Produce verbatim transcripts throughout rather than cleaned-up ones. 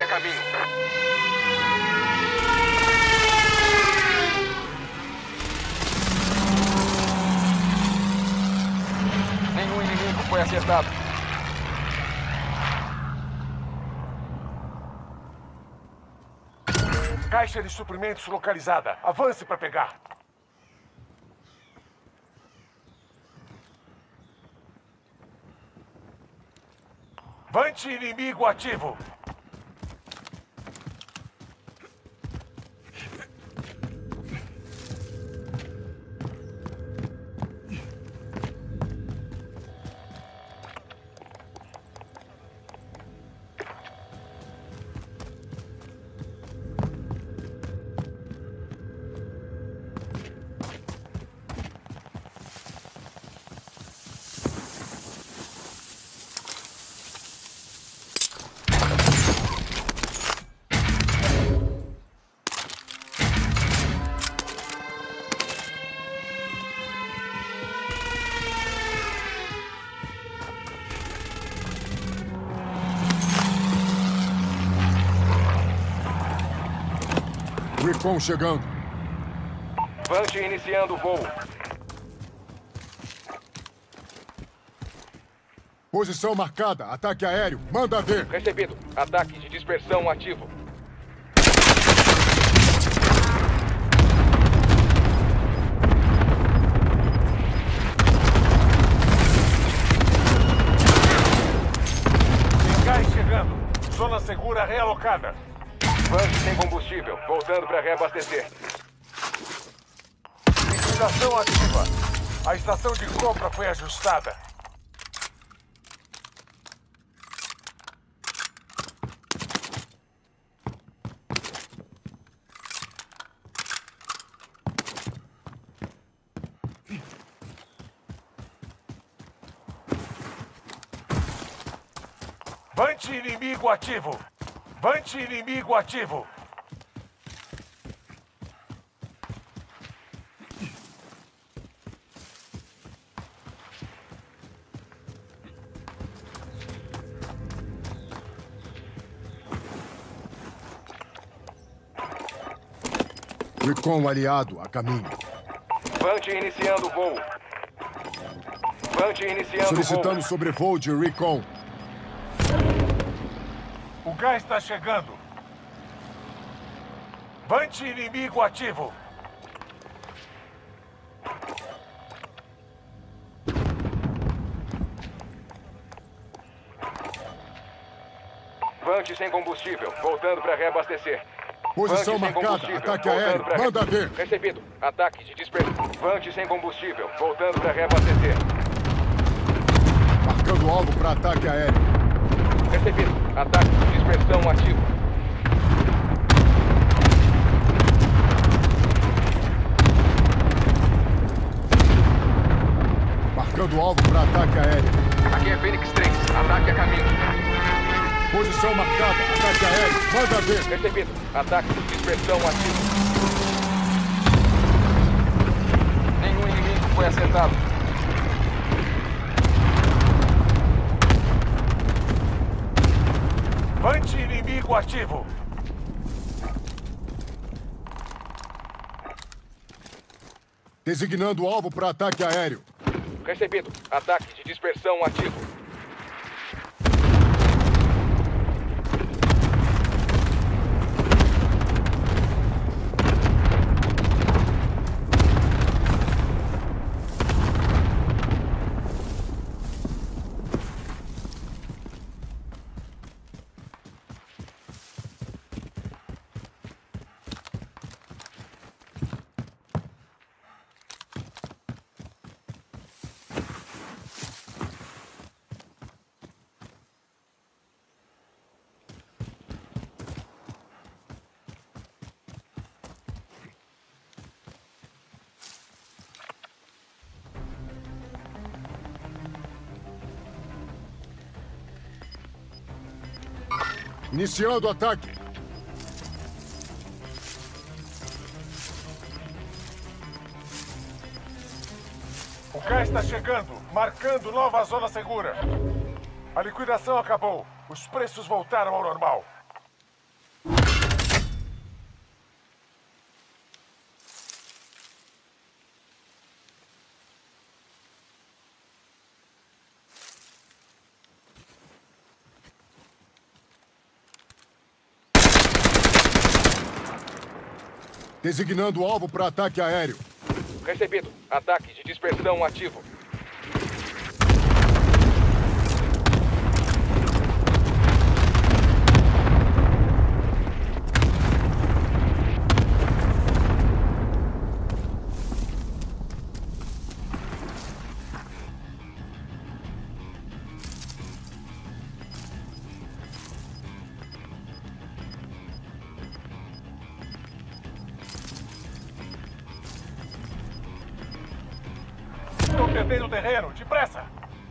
caminho. Nenhum inimigo foi acertado. Caixa de suprimentos localizada. Avance para pegar. Vante inimigo ativo. Recon chegando. Vante iniciando o voo. Posição marcada. Ataque aéreo. Manda ver. Recebido. Ataque de dispersão ativo. Tem gás chegando. Zona segura realocada. Vante sem combustível. Voltando para reabastecer. Liquidação ativa. A estação de compra foi ajustada. Vante inimigo ativo. Vante inimigo ativo. Recon aliado a caminho. Vante iniciando o voo. Vante iniciando o Solicitando voo. sobrevoo de Recon. O gás está chegando. Vante inimigo ativo. Vante sem combustível. Voltando para reabastecer. Posição Vante sem marcada. combustível. Ataque Voltando aéreo. pra- Manda ver. Recebido. Ataque de dispersão. Vante sem combustível. Voltando para reabastecer. Marcando alvo para ataque aéreo. Recebido. Ataque de dispersão ativo. Marcando alvo para ataque aéreo. Aqui é Fênix três. Ataque a caminho. Posição marcada. Ataque aéreo. Manda ver. Recebido. Ataque de dispersão ativo. Nenhum inimigo foi acertado. Vante inimigo ativo. Designando alvo para ataque aéreo. Recebido. Ataque de dispersão ativo. Iniciando o ataque. O gás está chegando, marcando nova zona segura. A liquidação acabou. Os preços voltaram ao normal. Designando o alvo para ataque aéreo. Recebido. Ataque de dispersão ativo. Estou perdendo o terreno, depressa!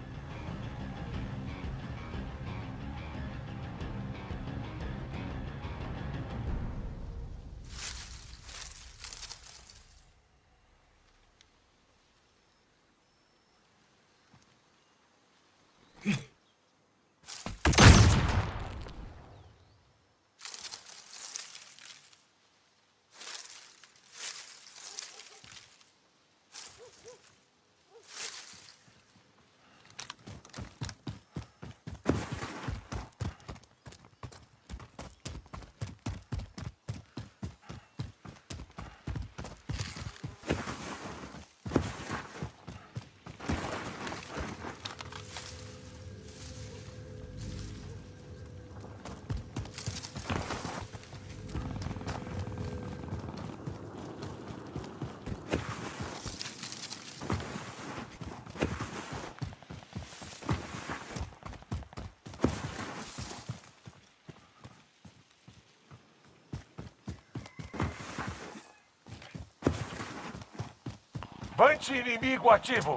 Vante inimigo ativo.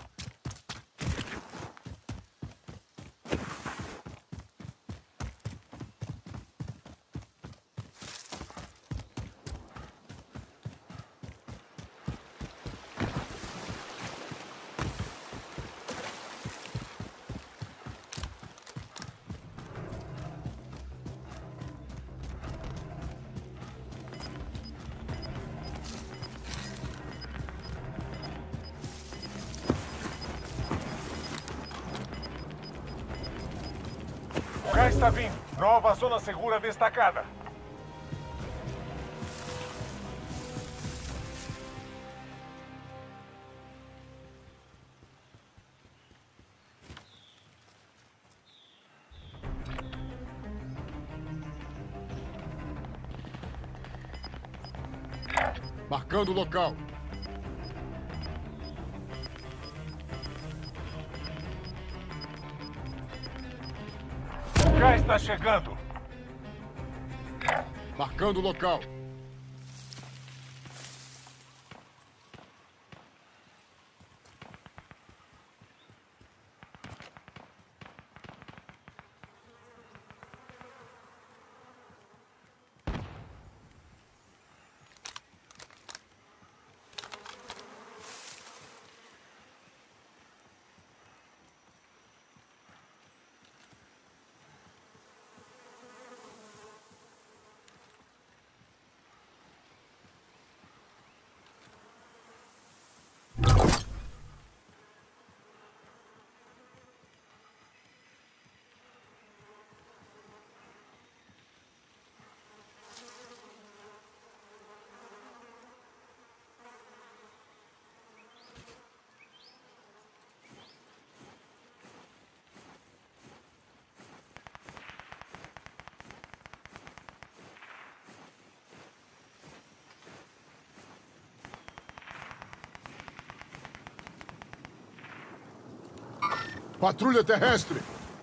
O gás está vindo. Nova zona segura destacada. Marcando o local. O gás está chegando. Marcando o local. Patrulha terrestre.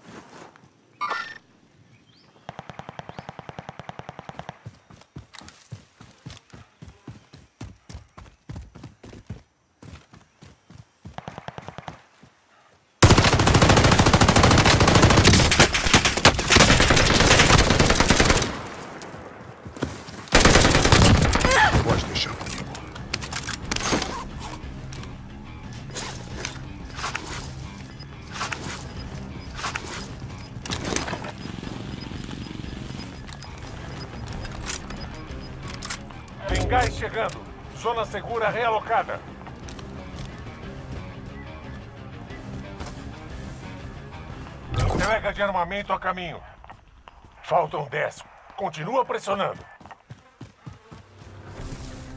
Pode deixar comigo. Tem gás chegando. Zona segura realocada. Entrega de armamento a caminho. Faltam dez. Continua pressionando.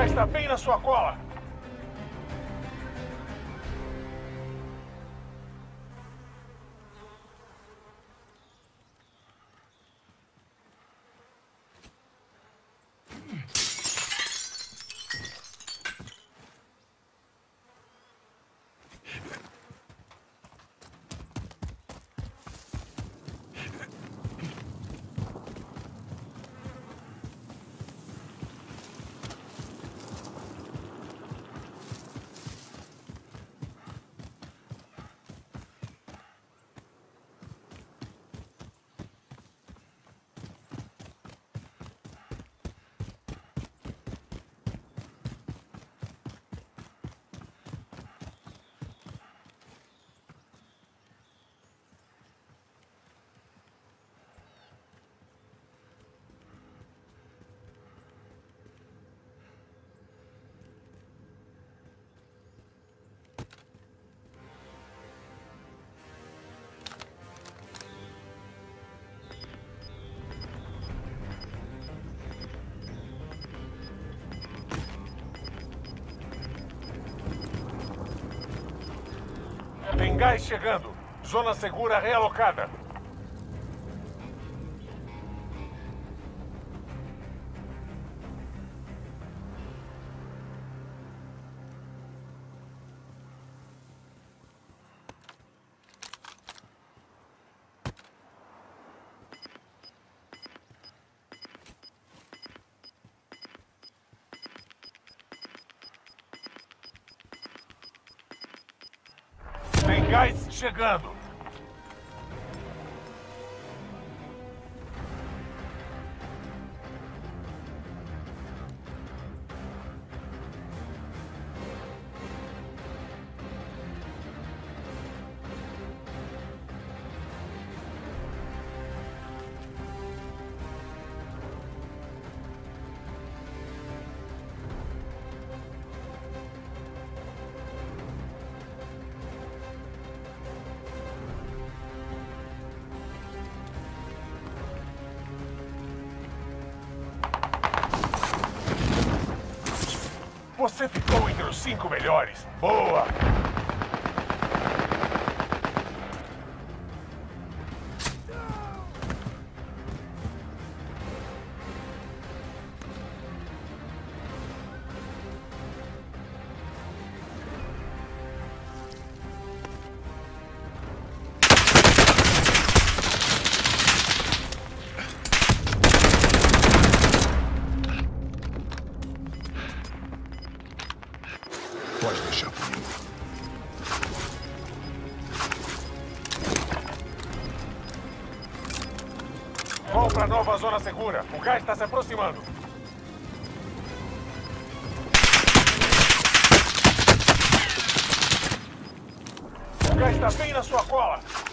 gás está bem na sua cola. Tem gás chegando. Zona segura realocada. Tem gás chegando. Você ficou entre os cinco melhores. Boa! Pode deixar por mim. Vão para a nova zona segura. O gás está se aproximando. O gás está bem na sua cola.